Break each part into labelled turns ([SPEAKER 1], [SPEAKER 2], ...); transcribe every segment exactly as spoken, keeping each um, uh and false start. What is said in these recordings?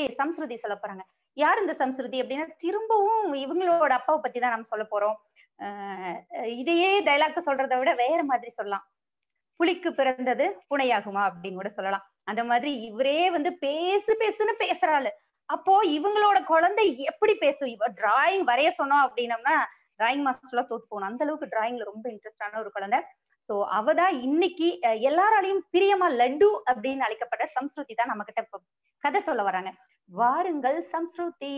[SPEAKER 1] சம்ஸ்ருதி சொல்ல போறாங்க. யார் இந்த சம்ஸ்ருதி அப்படின்னா திரும்பவும் இவங்களோட அப்பாவை பத்தி தான் நம்ம சொல்ல போறோம். அஹ் இதையே டைலாக் சொல்றதை விட வேற மாதிரி சொல்லலாம். புலிக்கு பிறந்தது புனையாகுமா அப்படின்னு கூட சொல்லலாம். அந்த மாதிரி இவரே வந்து பேசு பேசுன்னு பேசுறாள். அப்போ இவங்களோட குழந்தை எப்படி பேசும்? இவ டிராயிங் வரைய சொன்னோம் அப்படின்னம்னா டிராயிங் மாஸ்டர்லாம் தோத்து போகணும். அந்த அளவுக்கு டிராயிங்ல ரொம்ப இன்ட்ரெஸ்டான ஒரு குழந்தை. சோ அவதான் இன்னைக்கு எல்லாராலையும் பிரியமா லட்டு அப்படின்னு அழைக்கப்பட்ட சம்ஸ்ருதி தான் நம்ம கிட்ட கதை சொல்ல வராங்க. வாருங்கள் சம்ஸ்ருதி.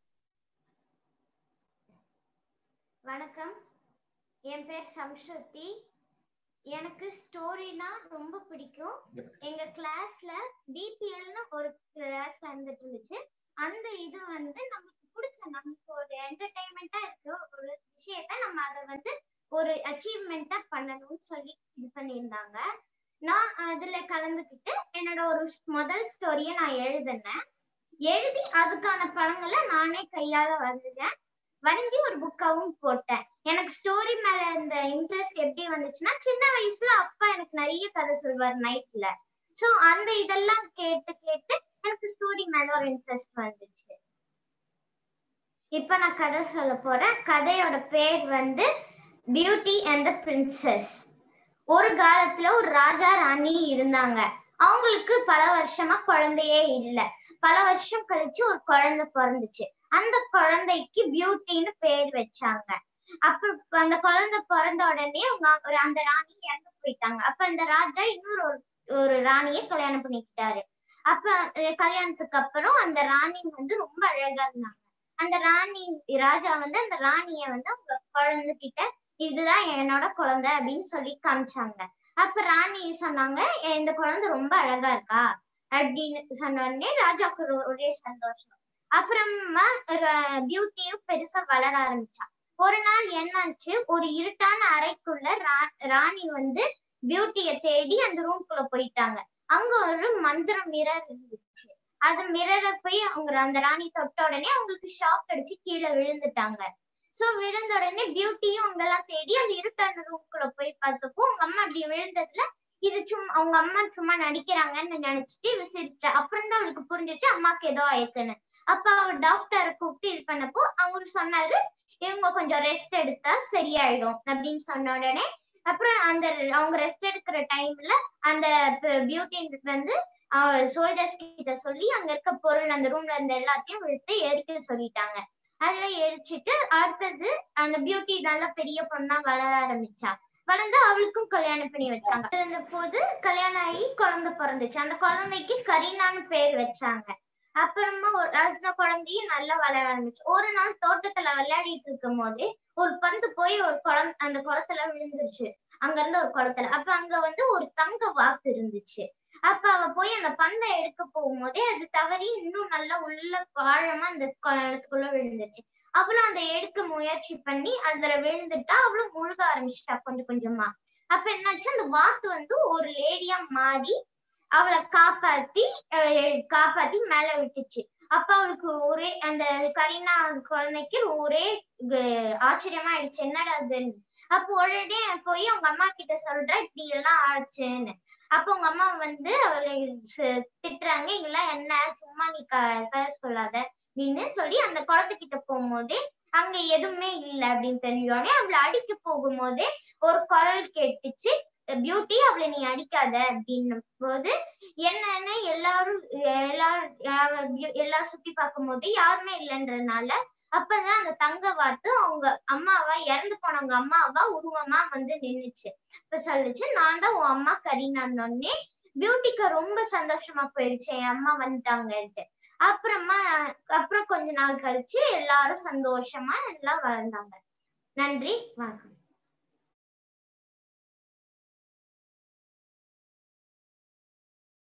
[SPEAKER 2] வணக்கம், என் பேர் சம்ஸ்ருதி. எனக்கு ஸ்டோரினா ரொம்ப பிடிக்கும். எங்க கிளாஸ்ல பிபிஎல்னு ஒரு கிளாஸ் வந்துட்டு இருந்துச்சு. அந்த இது வந்து நமக்கு பிடிச்ச நமக்கு ஒரு என்டர்டைன்மெண்டா இருக்கிற ஒரு விஷயத்த நம்ம அதை வந்து ஒரு அச்சீவ்மெண்டா பண்ணணும்னு சொல்லி இது பண்ணியிருந்தாங்க. நான் அதுல கலந்துக்கிட்டு என்னோட ஒரு முதல் ஸ்டோரியை நான் எழுதினேன். எழுதி அதுக்கான படங்களை நானே கையால வரைஞ்சேன். வரைஞ்சி ஒரு புக்காவும் போட்டேன். எனக்கு ஸ்டோரி மேல இந்த இன்ட்ரெஸ்ட் எப்படி வந்துச்சுன்னா, சின்ன வயசுல அப்பா எனக்கு நிறைய கதை சொல்வார் நைட்ல. சோ அந்த இதெல்லாம் கேட்டு கேட்டு எனக்கு ஸ்டோரி மேல ஒரு இன்ட்ரெஸ்ட் வந்துச்சு. இப்ப நான் கதை சொல்ல போறேன். கதையோட பேர் வந்து பியூட்டி அண்ட் தி பிரின்சஸ். ஒரு காலத்துல ஒரு ராஜா ராணி இருந்தாங்க. அவங்களுக்கு பல வருஷமா குழந்தையே இல்லை. பல வருஷம் கழிச்சு ஒரு குழந்தை பிறந்துச்சு. அந்த குழந்தைக்கு பியூட்டின்னு பேர் வச்சாங்க. அப்புறம் அந்த குழந்தை பிறந்த உடனே அவங்க அந்த ராணி இறந்து போயிட்டாங்க. அப்ப அந்த ராஜா இன்னொரு ஒரு ராணியை கல்யாணம் பண்ணிக்கிட்டாரு. அப்ப கல்யாணத்துக்கு அப்புறம் அந்த ராணி வந்து ரொம்ப அழகா இருந்தாங்க. அந்த ராணி ராஜா வந்து அந்த ராணிய வந்து அவங்க குழந்தைகிட்ட இதுதான் என்னோட குழந்தை அப்படின்னு சொல்லி காமிச்சாங்க. அப்ப ராணி சொன்னாங்க, இந்த குழந்தை ரொம்ப அழகா இருக்கா அப்படின்னு சொன்ன உடனே ராஜாக்கு ஒரே சந்தோஷம். அப்புறமா பியூட்டியும் பெருசா வளர ஆரம்பிச்சா. ஒரு நாள் என்னாச்சு, ஒரு இருட்டான அறைக்குள்ள ராணி வந்து பியூட்டிய தேடி அந்த ரூம்குள்ள போயிட்டாங்க. அங்க ஒரு மந்திர மிரர் இருந்துச்சு. அது மிரரை போய் அவங்க அந்த ராணி தொட்ட உடனே அவங்களுக்கு ஷாக் அடிச்சு கீழே விழுந்துட்டாங்க. சோ விழுந்த உடனே பியூட்டியும் அவங்க எல்லாம் தேடி அந்த இருட்டான ரூம்குள்ள போய் பார்த்தப்போ அவங்க அம்மா அப்படி விழுந்ததுல இது சும்மா அவங்க அம்மா சும்மா நடிக்கிறாங்கன்னு நினைச்சிட்டு விசிரிச்சா. அப்புறம் தான் அவளுக்கு புரிஞ்சிச்சு அம்மாக்கு ஏதோ ஆயிருக்குன்னு. அப்ப அவர் டாக்டரை கூப்பிட்டு இது பண்ணப்போ அவரு சொன்னாரு, இவங்க கொஞ்சம் ரெஸ்ட் எடுத்தா சரியாயிடும் அப்படின்னு சொன்ன உடனே அப்புறம் அந்த அவங்க ரெஸ்ட் எடுக்கிற டைம்ல அந்த பியூட்டி வந்து சோல்ஜர்ஸ் கிட்ட சொல்லி அங்க இருக்க பொருள் அந்த ரூம்ல இருந்த எல்லாத்தையும் எடுத்து எரிக்க சொல்லிட்டாங்க. அதுல எரிச்சிட்டு அடுத்தது அந்த பியூட்டி நல்லா பெரிய பொண்ணா வளர ஆரம்பிச்சா. வளர்ந்து அவளுக்கும் கல்யாணம் பண்ணி வச்சாங்க. இருந்த போது கல்யாணம் ஆகி குழந்தை பிறந்துச்சு. அந்த குழந்தைக்கு கரீனான்னு பேர் வச்சாங்க. அப்புறமா ஒரு அந்த குழந்தையும் நல்லா வளர ஆரம்பிச்சு. ஒரு நாள் தோட்டத்துல விளையாடிட்டு இருக்கும் போதே ஒரு பந்து போய் ஒரு குளம் அந்த குளத்துல விழுந்துருச்சு. அங்க இருந்து ஒரு குளத்துல அப்ப அங்க வந்து ஒரு தங்க வாத்து இருந்துச்சு. அப்ப அவ போய் அந்த பந்தை எடுக்க போகும்போதே அது தவறி இன்னும் நல்லா உள்ள ஆழமா அந்த குளத்துக்குள்ள விழுந்துச்சு. அவளும் அதை எடுக்க முயற்சி பண்ணி அதுல விழுந்துட்டா. அவளும் முழுக ஆரம்பிச்சுட்டா கொஞ்சம் கொஞ்சமா. அப்ப என்னாச்சு, அந்த வாத்து வந்து ஒரு லேடியா மாறி அவளை காப்பாத்தி காப்பாத்தி மேல விட்டுச்சு. அப்ப அவளுக்கு ஒரே அந்த கரீனா குழந்தைக்கு ஒரே ஆச்சரியமா ஆயிடுச்சு, என்னடா அதுன்னு. அப்ப உடனே போய் அவங்க அம்மா கிட்ட சொல்ற இப்படி எல்லாம் ஆச்சுன்னு. அப்ப உங்க அம்மா வந்து அவளை திட்டுறாங்க, இதெல்லாம் என்ன சும்மா நீ சொல்லாத அப்படின்னு சொல்லி அந்த குளத்துக்கிட்ட போகும்போதே அங்க எதுவுமே இல்லை அப்படின்னு தெரிஞ்சோடனே அவளை அடிக்க போகும்போதே ஒரு குரல் கேட்டுச்சு, பியூட்டி அவளை நீ அடிக்காத அப்படின்னும் போது என்னன்னு எல்லாரும் எல்லாரும் எல்லாரும் சுத்தி பார்க்கும் போது யாருமே இல்லைன்றதுனால அப்பதான் அந்த தங்க வாத்து அவங்க அம்மாவா இறந்து போனவங்க அம்மாவா உருவமா வந்து நின்னுச்சு. இப்ப சொல்லுச்சு, நான் தான் உன் அம்மா கரீனான்னே. பியூட்டிக்கு ரொம்ப சந்தோஷமா போயிடுச்சு, என் அம்மா வந்துட்டாங்கன்ட்டு. அப்புறமா அப்புறம் கொஞ்ச நாள் கழிச்சு எல்லாரும் சந்தோஷமா எல்லாம் வளர்ந்தாங்க. நன்றி, வணக்கம்.